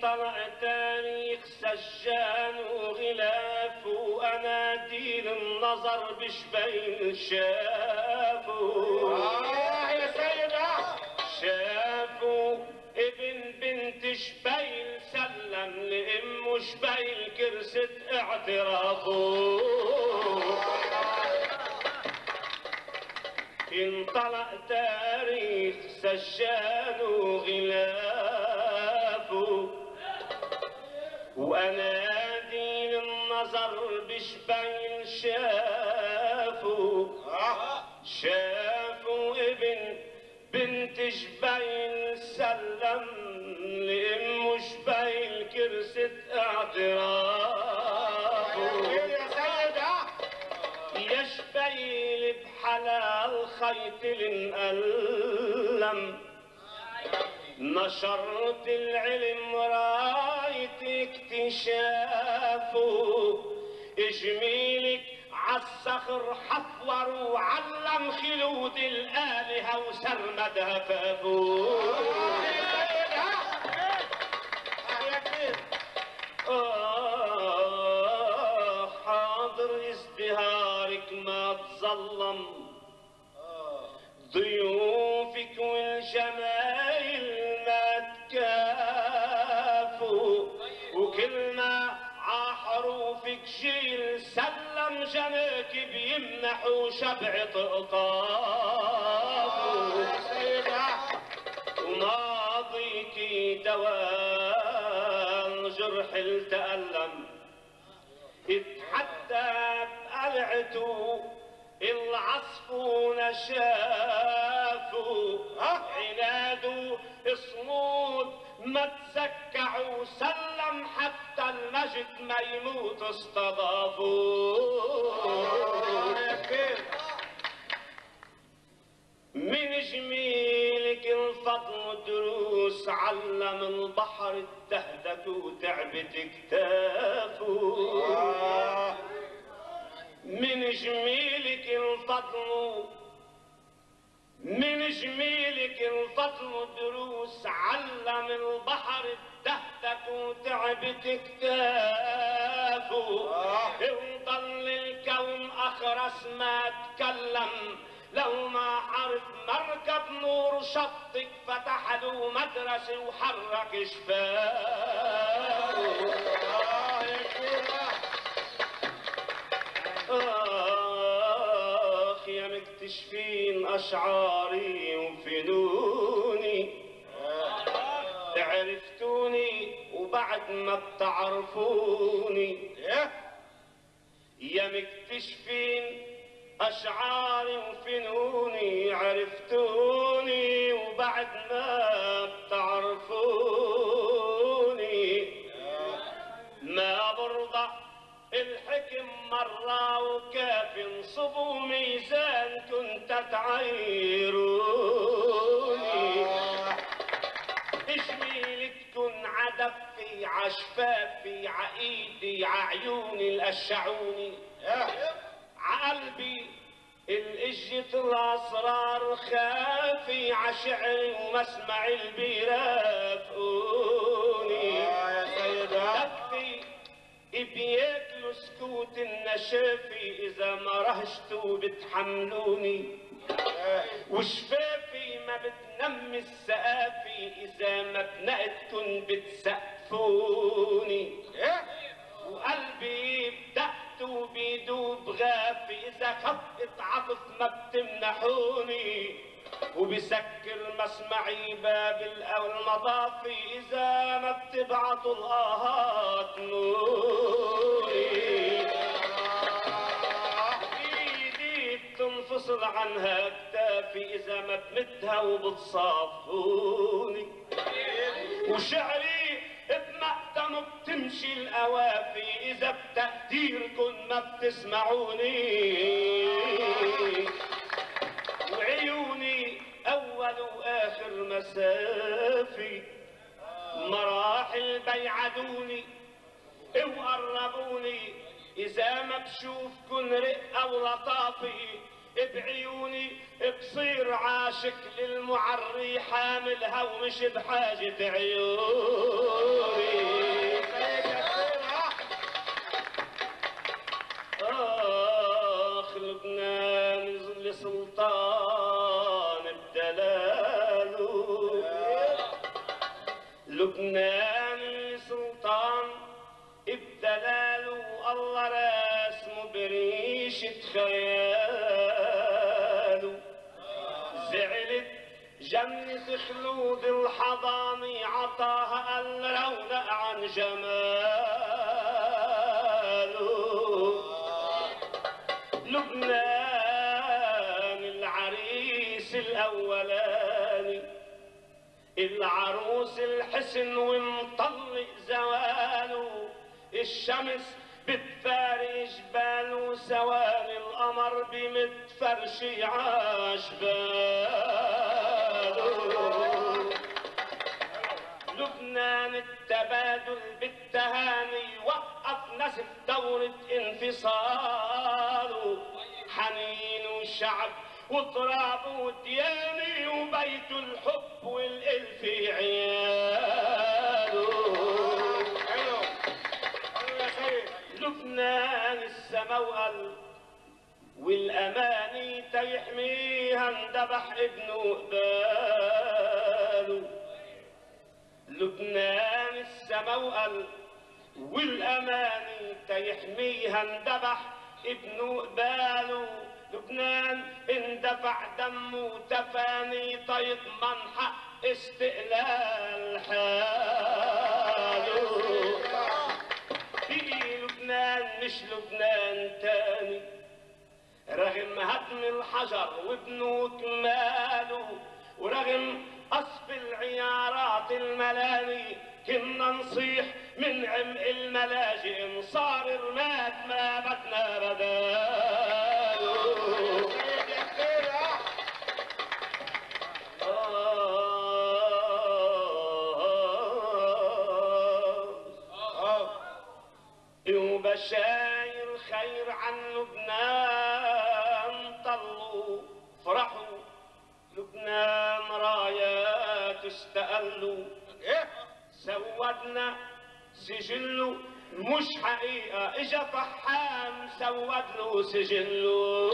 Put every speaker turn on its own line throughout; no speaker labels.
انطلع تاريخ سجان وغلاف واناديل النظر بشبين شافوا
يا سيدة
شافوا ابن بنت شبيل سلم لامه شبيل كرست اعترافه انطلع تاريخ سجان وغلافه واناديل النظر بشبيل شافوا ابن بنت شبيل سلم لامه شبيل كرست اعترافه
يا سيدة
يا شبيل بحلال خيط الألم نشرت العلم رايت اكتشافه جميلك عالصخر حفور وعلم خلود الآلهة وسرمد هفافه حاضر ازدهارك ما تظلم ضيوفك والجمايل ما تكافوا وكل ما عحروفك جيل سلم جناك بيمنحوا شبع طقطافه وماضيكي دوام جرح التألم اتحدى بقلعته العصفون شافوا عناده صمود ما تسكعوا سلم حتى المجد ما يموت استضافوا من جميلك الفضل دروس علم البحر اتهدك وتعبت كتافه من جميلك الفضل دروس علم البحر اتهدك وتعبت كتافه وضل الكون اخرس ما تكلم لو ما عرف مركب نور شطك فتح له مدرسة وحرك شفاه يا مكتشفين أشعاري وفنوني عرفتوني وبعد ما بتعرفوني يا مكتشفين أشعاري وفنوني عرفتوني وبعد ما بتعرفوني ما برضى الحكم مرة وكاف انصبوا ميزان كنت تعايروني جميلك تكون عدفي عشفافي عايدي ععيوني الأشعوني عقلبي الإجت الأسرار خافي عشعري ومسمعي البيرافقوني
يا سيدة
دفي بياكلوا سكوت النشافي إذا ما رهجتوا بتحملوني وشفافي ما بتنمي السقافي إذا ما بنقتكن بتسقفوني وقلبي بدقته بيدوب غافي إذا خفت عطف ما بتمنحوني وبسكر مسمعي باب المضافي إذا ما بتبعتوا الآهات نوري إيدي بتنفصل عنها كتافي إذا ما بمدها وبتصافوني وشعري بمقدم بتمشي الأوافي إذا بتقديركن ما بتسمعوني وعيوني أول وآخر مسافي مراحل بيعدوني وقربوني إذا ما بشوفكن رقة ولطافي بعيوني بصير عاشق للمعري حاملها ومش بحاجة عيوني. آخ لبنان لسلطان بدلاله، لبنان لسلطان بدلاله، الله راسمه بريشة خياله. زعلت جنة خلود الحضاني عطاها الرونق عن جماله. لبنان العريس الأولاني، العروس الحسن ومطلق زواله، الشمس بتفارق جباله، ثواني القمر بمتفرشي عجباله. لبنان التبادل بالتهاني وقف نسف دورة انفصاله، حنين وشعب وتراب ودياني وبيت الحب والإلف عياله. لبنان السما وقلب والأماني تيحميها اندبح ابن قباله. لبنان السما وقلب والأماني تيحميها اندبح ابن قباله. لبنان اندفع دمه وتفاني تيضمن حق استقلال حاله. في لبنان مش لبنان تاني، رغم هدم الحجر وبنوا كماله، ورغم قصف العيارات الملاني كنا نصيح من عمق الملاجئ صار رماد ما بدنا بداله. وبشاير خير عن لبنان طلوا فرحوا، لبنان رايات استقلوا، سودنا سجله مش حقيقة، اجا فحام سود له سجله.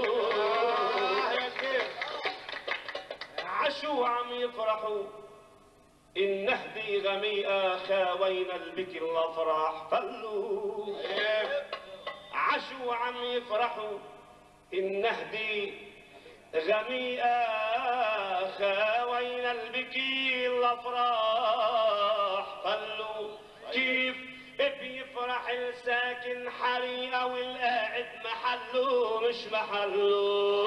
عشو عم يفرحوا النهدي غميقة، خاوينا البكي الافراح فلوا. عشو عم يفرحوا النهدي غميقة، خاوينا البكي الافراح فلوا. كيف بيفرح الساكن حريقة والقاعد محله مش محله.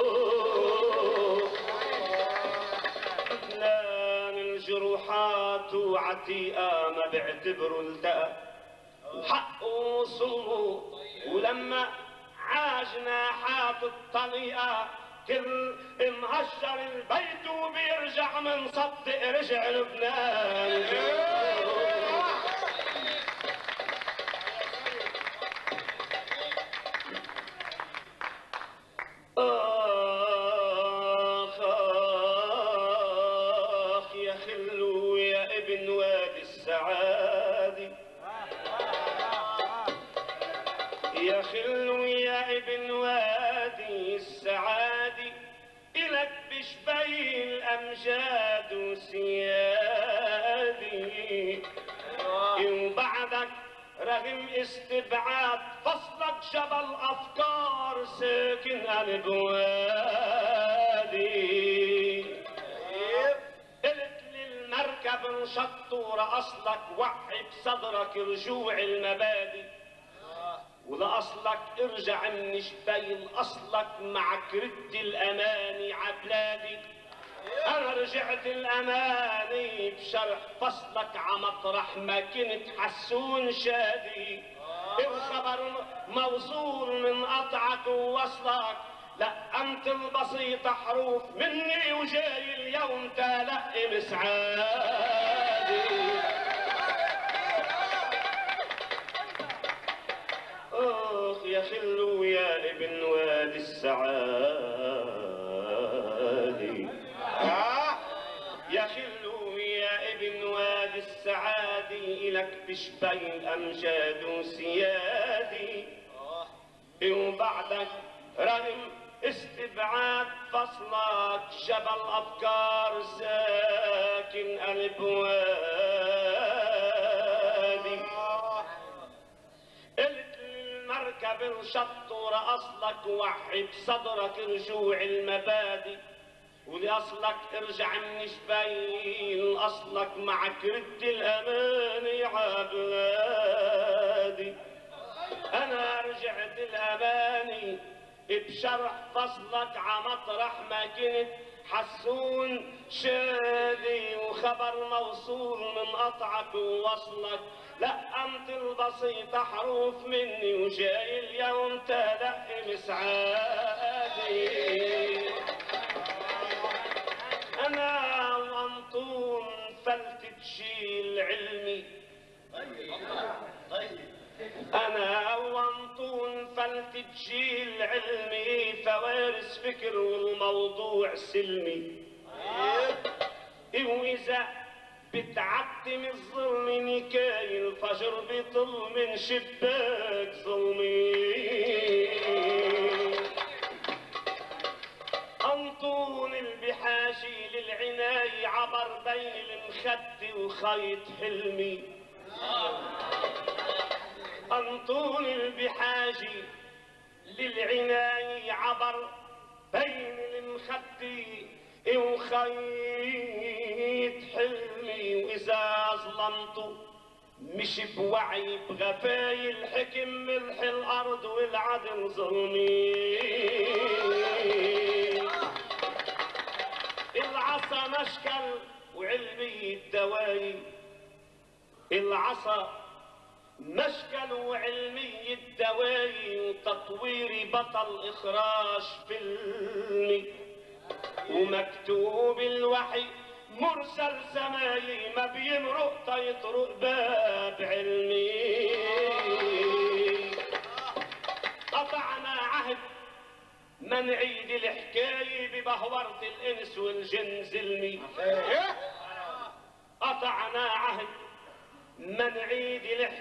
لبنان الجروحات وعتيقة ما بيعتبروا التقى، وحقه وصوله ولما عاجنا حاط الطليقة كل مهجر البيت وبيرجع من صدق رجع لبنان. آخ آخ يا خلو يا ابن وادي السعادي، يا خلو يا ابن وادي السعادي، إلك بشبي الأمجاد وسيادي. وبعدك رغم استبعاد فصلك جبل أفكار ساكن قلب وادي. قلت للمركب انشط ورأصلك وعي بصدرك رجوع المبادئ، ولأصلك ارجع من شبيل أصلك معك رد الأماني عبلادي. أنا رجعت الأماني بشرح فصلك عمطرح ما كنت حسون شادي. الخبر موصول من قطعك ووصلك، لقمت البسيطة حروف مني وجاي اليوم تلقي مسعادي. آخ يا خلو يا ابن وادي السعادي، سعادي إلك بشبين أمجاد وسيادي وبعدك رغم استبعاد فصلك جبل أفكار ساكن قلب وادي قلت المركب انشط ورأصلك وحي بصدرك رجوع المبادئ ولأصلك ارجع من جبين أصلك معك رد الأمان عبلادي أنا رجعت الأماني بشرح فصلك عمطرح ما كنت حسون شادي وخبر موصول من قطعك ووصلك لقمت البسيطة حروف مني وجاي اليوم تلقي مسعادي أنا وأنطون فلت تشيل علمي أنا وأنطون فلت تشيل علمي فوارس فكر والموضوع سلمي وإذا بتعتم الظلم نكاي الفجر بيطل من شباك ظلمي أنطون البحاجي للعناية عبر بين المخد وخيط حلمي أنطون البحاجي للعناية عبر بين المخد وخيط حلمي وإذا ظلمته مش بوعي بغفاي الحكم ملح الأرض والعدل ظلمي العصا مشكل وعلمي الدواي العصا مشكل وعلمي الدواي وتطويري بطل إخراج فيلمي ومكتوب الوحي مرسل سمايي ما بيمرق تيطرق باب علمي قطعنا عهد ما نعيد الحكاية ببهورة الإنس والجن زلمي قطعنا عهد ما نعيد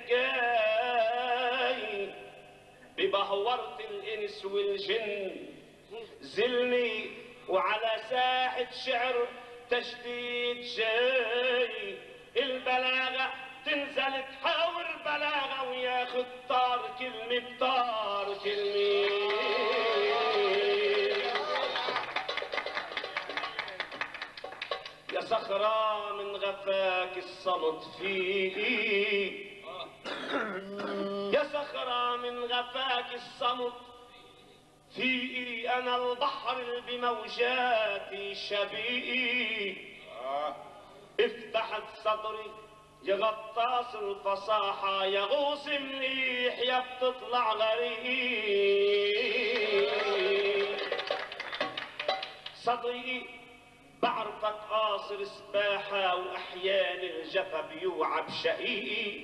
الحكاية ببهورة الإنس والجن زلمي وعلى ساحة شعر تشديد جاي البلاغة تنزل تحاور بلاغة وياخد طار كلمة بطار كلمة يا صخرة من غفاك الصمت فيه يا صخرة من غفاك الصمت في أنا البحر بموجاتي شبيه افتحت صدري يا غطاس الفصاحة يا غوص مليح يا بتطلع غريب صدري بعرفك قاصر سباحة وأحيان الجفا بيوعى بشقيقي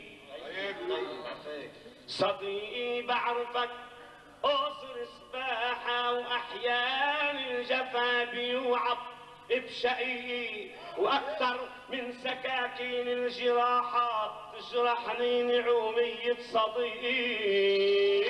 صديقي بعرفك قاصر سباحة وأحيان الجفا بيوعى بشقيقي وأكثر من سكاكين الجراحات تجرحني نعومية صديقي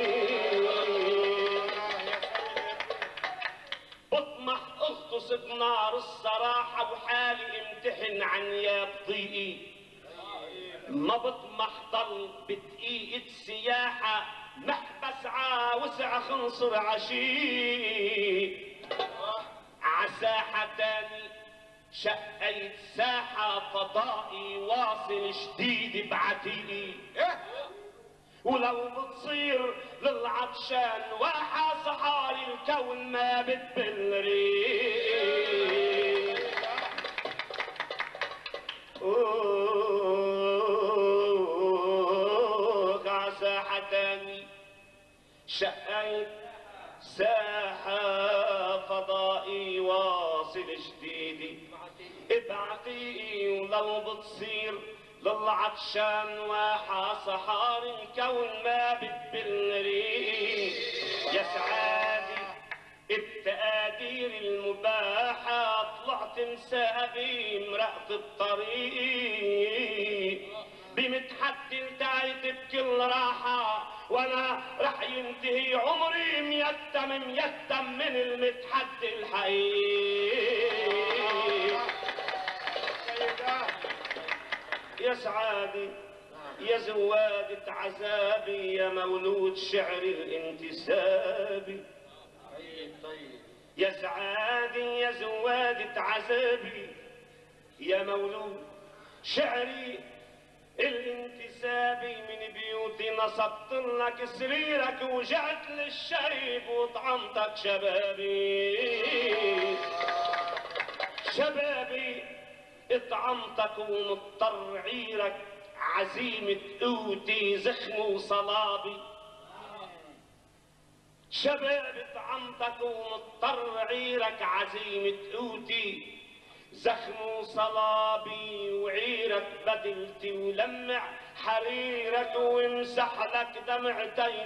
بطمح اغطس بنار الصراحة وحالي امتحن عن ياب ضيقي ما بطمح ضل بدقيقة سياحة محبس وسع خنصر عشي عساحة تاني شقيت ساحة فضائي واصل جديد بعتيقي ولو بتصير للعطشان واحة صحاري الكون ما بتبل ريق عساحة تاني شقيت ساحة فضائي واصل جديدي ابعتي ولو بتصير للعطشان واحة صحاري الكون ما بتبل ريق يا سعادي التقادير المباحة طلعت مسابي مرقت الطريق بمتحدي التايت بكل راحة، وانا رح ينتهي عمري ميتم من المتحدي الحقيقي. يا سعادي يا زوادة عذابي يا مولود شعري الانتسابي. يا سعادي يا زوادة عذابي يا مولود شعري الانتسابي، من بيوتي نصبت لك سريرك وجعت للشريب وطعمتك شبابي اطعمتك ومضطر عيرك عزيمة قوتي زخم وصلابي. شباب طعمتك ومضطر عيرك عزيمة قوتي زخم وصلابي، وعيرك بدلتي ولمع حريرك وامسح لك دمعتين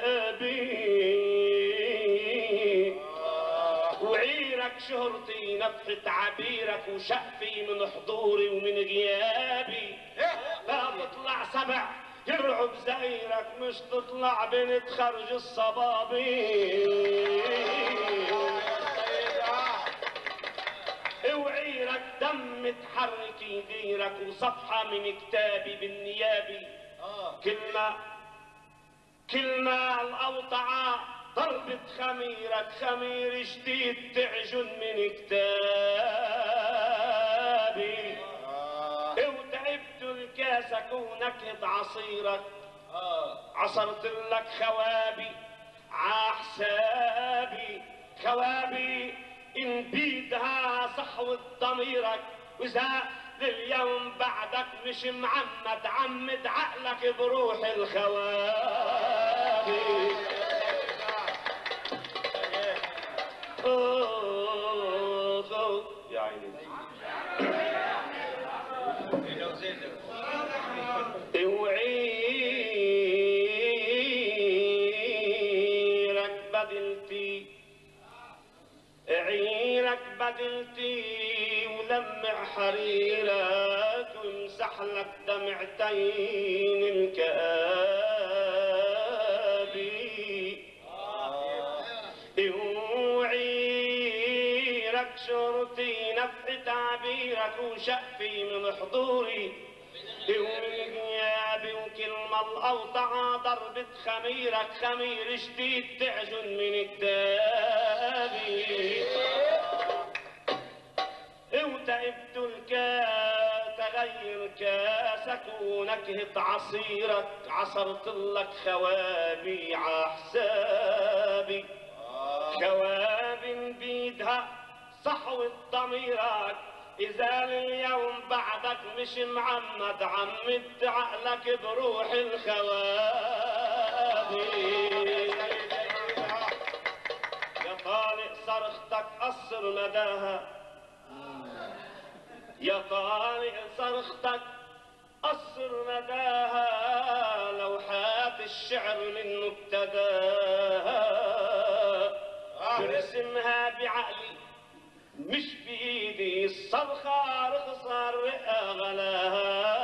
الكابي، وعيرك شهرتي نفحة عبيرك وشقفي من حضوري ومن غيابي. لا تطلع سبع يرعب زيرك مش تطلع بنت خرج الصبابي، وعيرك دم تحرك يديرك وصفحة من كتابي بالنيابي. كلمة الأوطعة ضربة خميرك خمير جديد تعجن من كتابي، وتعبت الكاسك ونكهة عصيرك عصرت لك خوابي عحسابي. خوابي إن بيدها صحوة ضميرك، وإذا لليوم بعدك مش معمد عمد عقلك بروح الخوابي. يا عيني وعيرك بدلتي عيرك بدلتي ولمع حريرك وامسح لك دمعتين الكابي، وعيرك شرطي نفح تعبيرك وشقفي من حضوري ومن غيابي، وكلمة الأوطعة ضربة خميرك خمير جديد تعجن من كتابي، وتعبت تغير كاسك ونكهة عصيرك عصرت لك خوابي عحسابي. خوابي بيدها صحوة ضميرك، إذا اليوم بعدك مش معمد عمد عقلك بروح الخوابي. يا طالق صرختك قصر مداها، يا طالق صرختك قصر مداها، لوحات الشعر منه ابتداها، برسمها بعقلي مش بإيدي، الصرخة رخصة الرئة غلاها،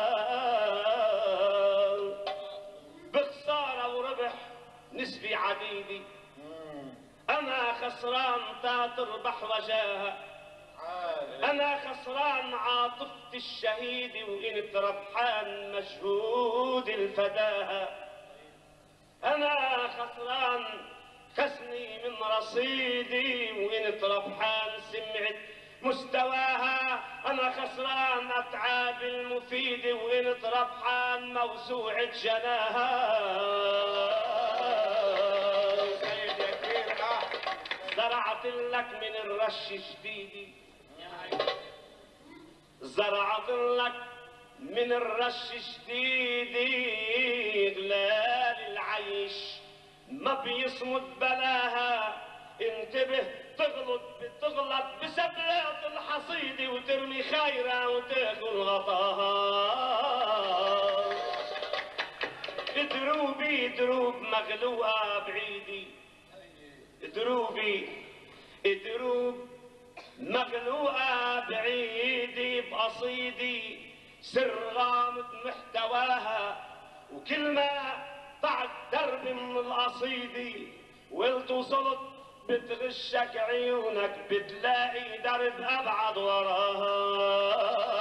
بخسارة وربح نسبي عديدي، أنا خسران تا تربح وجاها، أنا خسران عاطفة الشهيد وإنت ربحان مجهود الفداها، أنا خسران خسني من رصيدي وإنت ربحان سمعت مستواها، أنا خسران أتعاب المفيد وإنت ربحان موسوعة جناها. زرعت لك من الرش جديدي، زرعت لك من الرش جديدي، غلال العيش ما بيصمد بلاها، انتبه بتغلط بسبلات الحصيد وترمي خيرة وتاكل غطاها. دروب مغلوقة بعيدي، دروب مخلوقة بعيدي بقصيدي سر غامض محتواها، وكل ما طعت درب من القصيدي وقلت وصلت بتغشك عيونك بتلاقي درب ابعد وراها.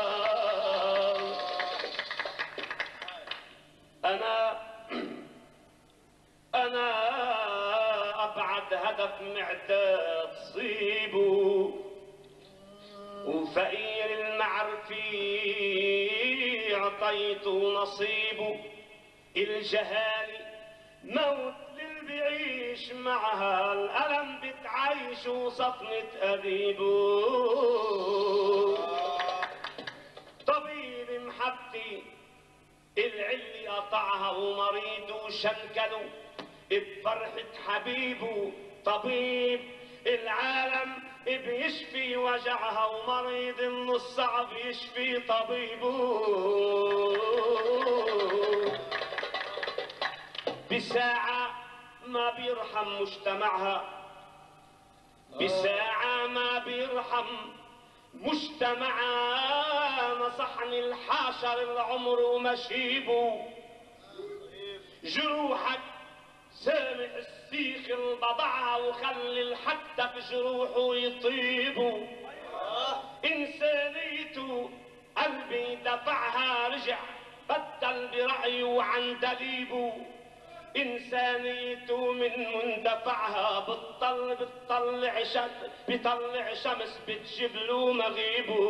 انا ابعد هدف معتاد صيبه، وفقير المعرفي عطيته نصيبه. الجهالي موت للي بيعيش معها، الألم بتعيش وصفنة أبيبه. طبيب محبتي العلي قطعها ومريضه شنكله بفرحة حبيبه. طبيب العالم بيشفي وجعها ومريض من الصعب يشفي طبيبه. بساعة ما بيرحم مجتمعها، بساعة ما بيرحم مجتمعها. نصحني الحاشر العمر ومشيبه، جروحك سامح السيخ البضعها وخلي الحتى في جروحه يطيبوا. إنسانيته قلبي دفعها رجع بدل برأيه وعن دليبه. إنسانيته من مندفعها بيطلع شمس بتجيب له مغيبه.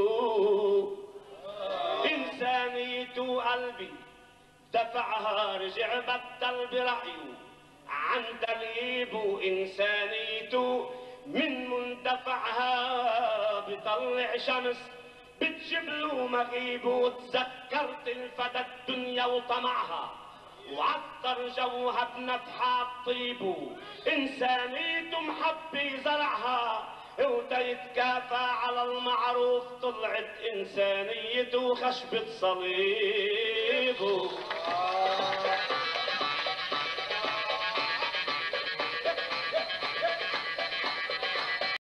إنسانيته قلبي دفعها رجع بدل برأيه عن دليبه. إنسانيته من مندفعها بيطلع شمس بتجيب له مغيبه. تذكرت الفتى الدنيا وطمعها وعطر جوها بنفحات طيبه. إنسانيته محبي زرعها وتيتكافى على المعروف. طلعت إنسانيته خشبة صليبه.